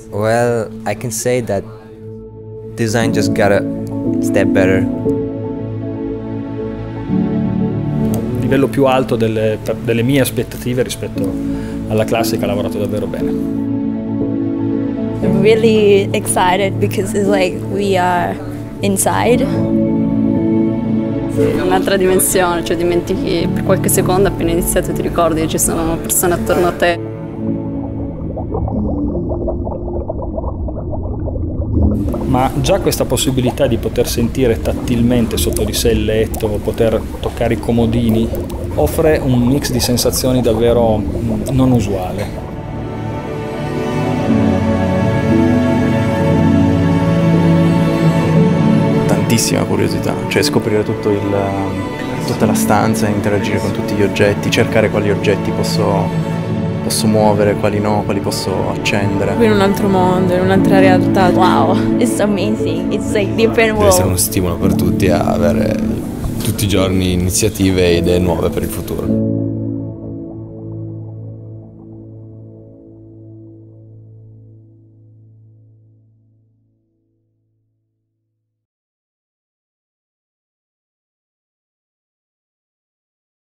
Well, I can say that design just got a step better. Il livello più alto delle mie aspettative rispetto alla classica ha lavorato davvero bene. I'm really excited because it's like we are inside. È un'altra dimensione, cioè dimentichi per qualche secondo appena iniziato ti ricordi che ci sono persone attorno a te. Ma già questa possibilità di poter sentire tattilmente sotto di sé il letto, poter toccare i comodini, offre un mix di sensazioni davvero non usuale. Tantissima curiosità, cioè scoprire tutta la stanza, interagire con tutti gli oggetti, cercare quali oggetti posso muovere, quali no, quali posso accendere. In un altro mondo, in un'altra realtà. Wow, it's amazing. It's like different Deve essere world. uno stimolo per tutti a avere tutti i giorni iniziative e idee nuove per il futuro.